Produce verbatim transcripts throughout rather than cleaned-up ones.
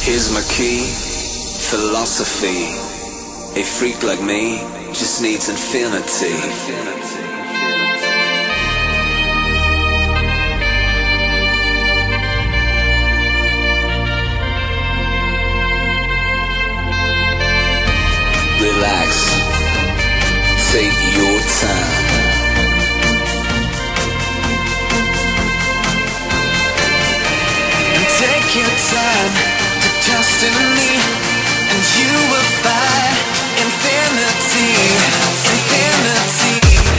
Here's my key, philosophy. A freak like me just needs infinity. Relax, take your time. And take your time to trust in me, and you will find infinity, infinity.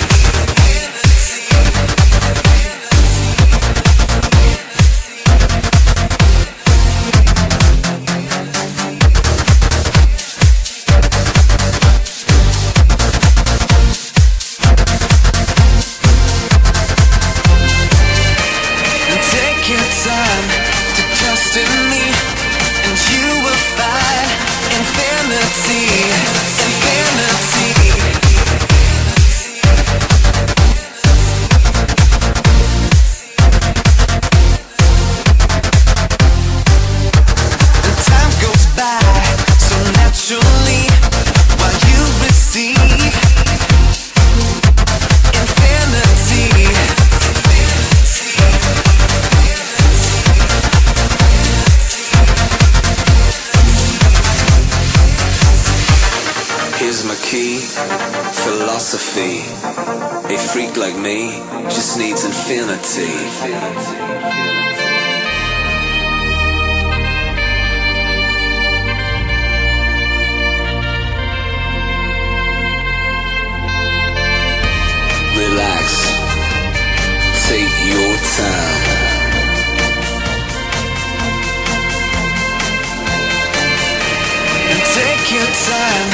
Here's my key, philosophy. A freak like me just needs infinity. Relax, take your time. And take your time